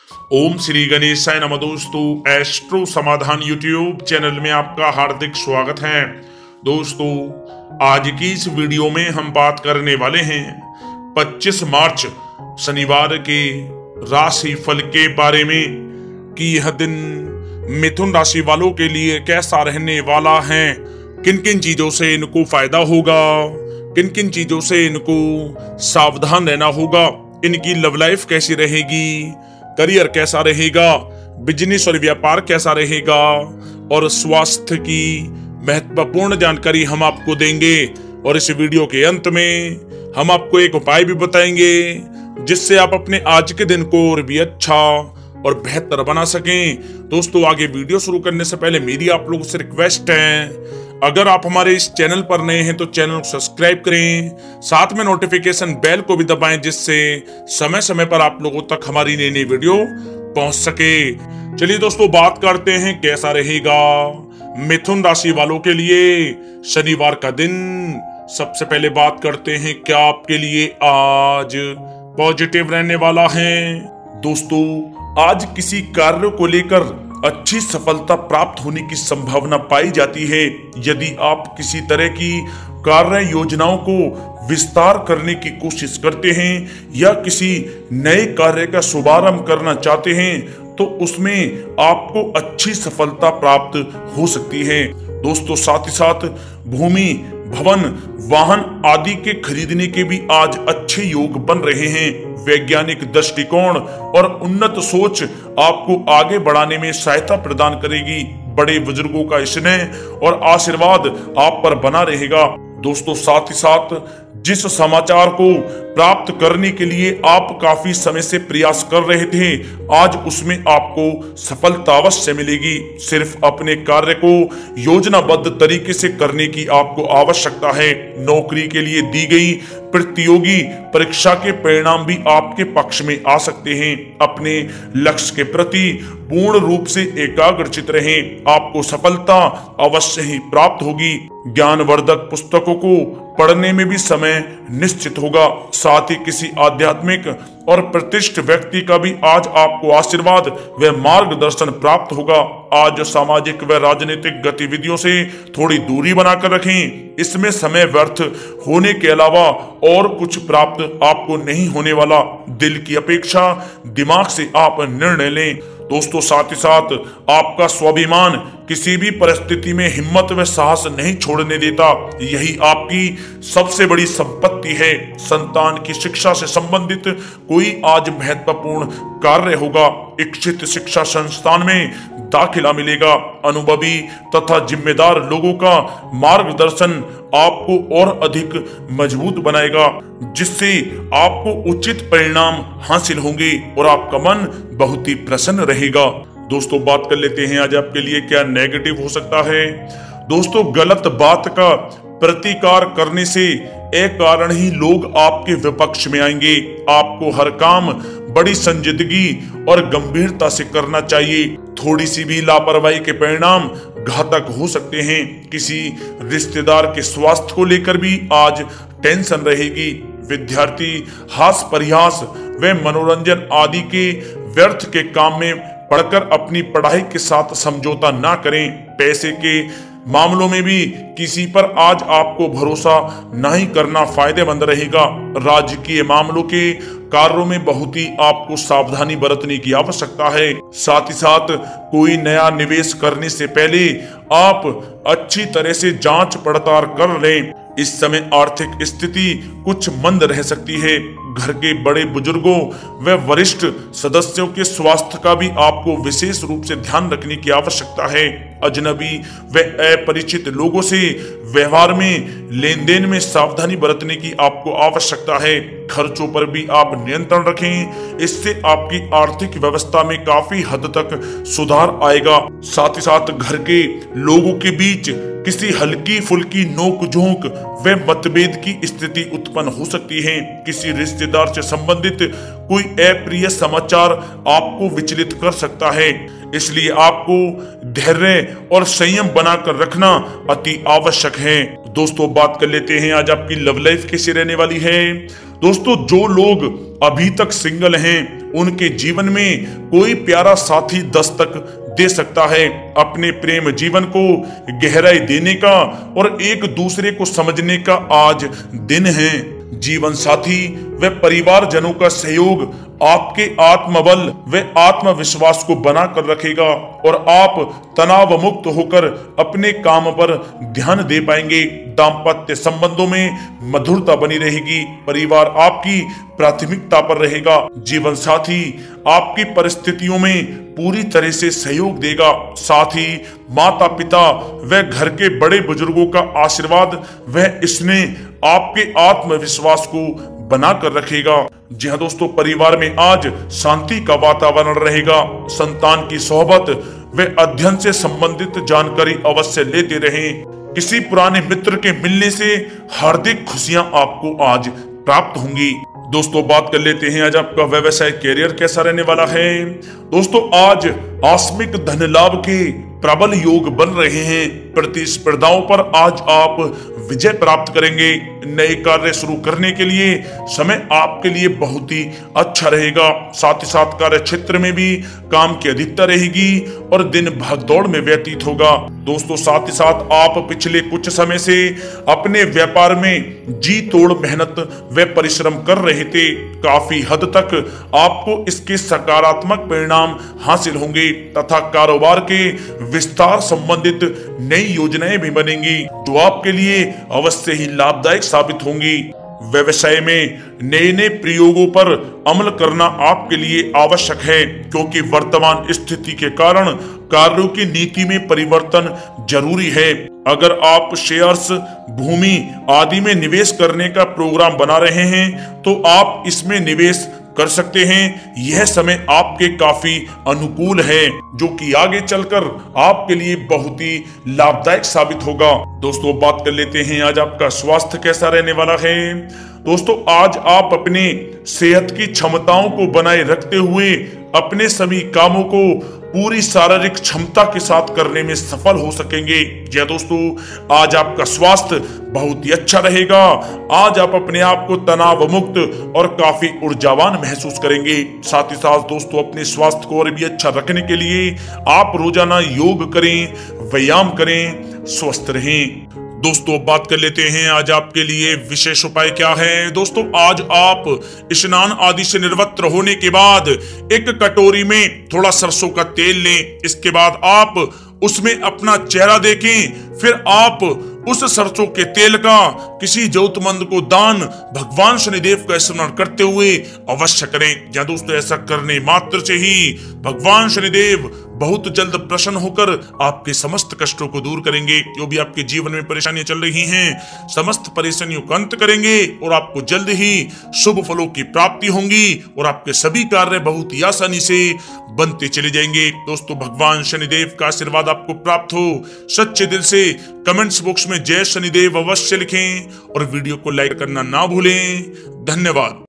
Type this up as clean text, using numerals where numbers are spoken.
ओम श्री गणेशाय नमः। दोस्तों, एस्ट्रो समाधान यूट्यूब चैनल में आपका हार्दिक स्वागत है। दोस्तों, आज की इस वीडियो में हम बात करने वाले हैं 25 मार्च शनिवार के राशि फल के बारे में कि यह दिन मिथुन राशि वालों के लिए कैसा रहने वाला है, किन किन चीजों से इनको फायदा होगा, किन किन चीजों से इनको सावधान रहना होगा, इनकी लव लाइफ कैसी रहेगी, करियर कैसा रहेगा, बिजनेस और व्यापार कैसा रहेगा और स्वास्थ्य की महत्वपूर्ण जानकारी हम आपको देंगे। और इस वीडियो के अंत में हम आपको एक उपाय भी बताएंगे जिससे आप अपने आज के दिन को और भी अच्छा और बेहतर बना सकें। दोस्तों, आगे वीडियो शुरू करने से पहले मेरी आप लोगों से रिक्वेस्ट है, अगर आप हमारे इस चैनल पर नए हैं तो चैनल को सब्सक्राइब करें, साथ में नोटिफिकेशन बेल को भी दबाएं जिससे समय समय पर आप लोगों तक हमारी नई नई वीडियो पहुंच सके। चलिए दोस्तों, बात करते हैं कैसा रहेगा मिथुन राशि वालों के लिए शनिवार का दिन। सबसे पहले बात करते हैं क्या आपके लिए आज पॉजिटिव रहने वाला है। दोस्तों, आज किसी कार्य को लेकर अच्छी सफलता प्राप्त होने की संभावना पाई जाती है। यदि आप किसी तरह की कार्य योजनाओं को विस्तार करने की कोशिश करते हैं या किसी नए कार्य का शुभारंभ करना चाहते हैं तो उसमें आपको अच्छी सफलता प्राप्त हो सकती है। दोस्तों, साथ ही साथ भूमि, भवन, वाहन आदि के खरीदने के भी आज अच्छे योग बन रहे हैं। वैज्ञानिक दृष्टिकोण और उन्नत सोच आपको आगे बढ़ाने में सहायता प्रदान करेगी। बड़े बुजुर्गों का स्नेह और आशीर्वाद आप पर बना रहेगा। दोस्तों, साथ ही साथ जिस समाचार को प्राप्त करने के लिए आप काफी समय से प्रयास कर रहे थे, आज उसमें आपको सफलता अवश्य मिलेगी। सिर्फ अपने कार्य को योजनाबद्ध तरीके से करने की आपको आवश्यकता है। नौकरी के लिए दी गई प्रतियोगी परीक्षा के परिणाम भी आपके पक्ष में आ सकते हैं। अपने लक्ष्य के प्रति पूर्ण रूप से एकाग्रचित रहें, आपको सफलता अवश्य ही प्राप्त होगी। ज्ञानवर्धक पुस्तकों को पढ़ने में भी समय निश्चित होगा। साथ ही किसी आध्यात्मिक और प्रतिष्ठित व्यक्ति का भी आज आपको आशीर्वाद व मार्गदर्शन प्राप्त होगा। आज सामाजिक व राजनीतिक गतिविधियों से थोड़ी दूरी बनाकर रखें, इसमें समय व्यर्थ होने के अलावा और कुछ प्राप्त आपको नहीं होने वाला। दिल की अपेक्षा दिमाग से आप निर्णय लें। दोस्तों, साथ ही साथ आपका स्वाभिमान किसी भी परिस्थिति में हिम्मत व साहस नहीं छोड़ने देता, यही आपकी सबसे बड़ी संपत्ति है। संतान की शिक्षा से संबंधित कोई आज महत्वपूर्ण कार्य होगा। इच्छित शिक्षा संस्थान में दाखिला मिलेगा। अनुभवी तथा जिम्मेदार लोगों का मार्गदर्शन आपको और अधिक मजबूत बनाएगा, जिससे आपको उचित परिणाम हासिल होंगे और आपका मन बहुत ही प्रसन्न रहेगा। दोस्तों, बात कर लेते हैं आज आपके लिए क्या नेगेटिव हो सकता है। दोस्तों, गलत बात का प्रतिकार करने से एक कारण ही लोग आपके विपक्ष में आएंगे। आपको हर काम बड़ी संजीदगी और गंभीरता से करना चाहिए। थोड़ी सी भी लापरवाही के परिणाम घातक हो सकते हैं। किसी रिश्तेदार के स्वास्थ्य को लेकर भी आज टेंशन रहेगी। विद्यार्थी हास्य परिहास व मनोरंजन आदि के व्यर्थ के काम में पढ़कर अपनी पढ़ाई के साथ समझौता ना करें। पैसे के मामलों में भी किसी पर आज आपको भरोसा नहीं करना फायदेमंद रहेगा। राजकीय मामलों के कार्यों में बहुत ही आपको सावधानी बरतने की आवश्यकता है। साथ ही साथ कोई नया निवेश करने से पहले आप अच्छी तरह से जांच पड़ताल कर लें। इस समय आर्थिक स्थिति कुछ मंद रह सकती है। घर के बड़े बुजुर्गों व वरिष्ठ सदस्यों के स्वास्थ्य का भी आपको विशेष रूप से ध्यान रखने की आवश्यकता है। अजनबी व अपरिचित लोगों से व्यवहार में लेन देन में सावधानी बरतने की आपको आवश्यकता है। खर्चों पर भी आप नियंत्रण रखें, इससे आपकी आर्थिक व्यवस्था में काफी हद तक सुधार आएगा। साथ ही साथ घर के लोगों के बीच किसी हल्की फुल्की नोक-झोंक व मतभेद की स्थिति उत्पन्न हो सकती है। किसी रिश्तेदार से संबंधित कोई अप्रिय समाचार आपको विचलित कर सकता है, इसलिए आपको धैर्य और संयम बनाकर रखना अति आवश्यक है। दोस्तों, बात कर लेते हैं आज आपकी लव लाइफ कैसी रहने वाली है। दोस्तों जो लोग अभी तक सिंगल हैं उनके जीवन में कोई प्यारा साथी दस्तक दे सकता है। अपने प्रेम जीवन को गहराई देने का और एक दूसरे को समझने का आज दिन है। जीवन साथी व परिवारजनों का सहयोग आपके आत्मबल व आत्मविश्वास को बनाकर रखेगा और आप तनाव मुक्त होकर अपने काम पर ध्यान दे पाएंगे। दाम्पत्य संबंधों में मधुरता बनी रहेगी। परिवार आपकी प्राथमिकता पर रहेगा। जीवन साथी आपकी परिस्थितियों में पूरी तरह से सहयोग देगा। साथ ही माता पिता व घर के बड़े बुजुर्गों का आशीर्वाद व स्नेह आपके आत्मविश्वास को बनाकर रखेगा। जी हाँ दोस्तों, परिवार में आज शांति का वातावरण रहेगा। संतान की सोहबत व अध्ययन से संबंधित जानकारी अवश्य लेते रहें। किसी पुराने मित्र के मिलने से हार्दिक खुशियां आपको आज प्राप्त होंगी। दोस्तों बात कर लेते हैं आज आपका व्यवसाय कैरियर कैसा रहने वाला है। दोस्तों आज आकस्मिक धन लाभ के प्रबल योग बन रहे हैं। प्रतिस्पर्धाओं पर आज आप विजय प्राप्त करेंगे। नए कार्य शुरू करने के लिए समय आपके लिए बहुत ही अच्छा रहेगा। साथ ही साथ कार्य क्षेत्र में भी काम की अधिकता रहेगी और दिन भागदौड़ में व्यतीत होगा। दोस्तों साथ ही साथ आप पिछले कुछ समय से अपने व्यापार में जी तोड़ मेहनत व परिश्रम कर रहे थे। काफी हद तक आपको इसके सकारात्मक परिणाम हासिल होंगे तथा कारोबार के विस्तार संबंधित नई योजनाएं भी बनेंगी जो आपके लिए अवश्य ही लाभदायक साबित होंगी। व्यवसाय में नए नए प्रयोगों पर अमल करना आपके लिए आवश्यक है क्योंकि वर्तमान स्थिति के कारण कार्यों की नीति में परिवर्तन जरूरी है। अगर आप शेयर्स, भूमि आदि में निवेश करने का प्रोग्राम बना रहे हैं तो आप इसमें निवेश कर सकते हैं। यह समय आपके काफी अनुकूल है जो कि आगे चलकर आपके लिए बहुत ही लाभदायक साबित होगा। दोस्तों बात कर लेते हैं आज आपका स्वास्थ्य कैसा रहने वाला है। दोस्तों आज आप अपने सेहत की क्षमताओं को बनाए रखते हुए अपने सभी कामों को पूरी शारीरिक क्षमता के साथ करने में सफल हो सकेंगे। जी दोस्तों आज आपका स्वास्थ्य बहुत ही अच्छा रहेगा। आज आप अपने आप को तनाव मुक्त और काफी ऊर्जावान महसूस करेंगे। साथ ही साथ दोस्तों अपने स्वास्थ्य को और भी अच्छा रखने के लिए आप रोजाना योग करें, व्यायाम करें, स्वस्थ रहें। दोस्तों बात कर लेते हैं आज आपके लिए विशेष उपाय क्या है। दोस्तों आज आप स्नान आदि से निवृत्त होने के बाद एक कटोरी में थोड़ा सरसों का तेल लें। इसके बाद आप उसमें अपना चेहरा देखें, फिर आप उस सरसों के तेल का किसी जरूरतमंद को दान भगवान शनिदेव का स्मरण करते हुए अवश्य करें। या दोस्तों ऐसा करने मात्र से ही भगवान शनिदेव बहुत जल्द प्रसन्न होकर आपके समस्त कष्टों को दूर करेंगे। जो भी आपके जीवन में परेशानियां चल रही हैं समस्त परेशानियों का अंत करेंगे और आपको जल्द ही शुभ फलों की प्राप्ति होंगी और आपके सभी कार्य बहुत ही आसानी से बनते चले जाएंगे। दोस्तों भगवान शनिदेव का आशीर्वाद आपको प्राप्त हो। सच्चे दिल से कमेंट्स बॉक्स में जय शनिदेव अवश्य लिखें और वीडियो को लाइक करना ना भूलें। धन्यवाद।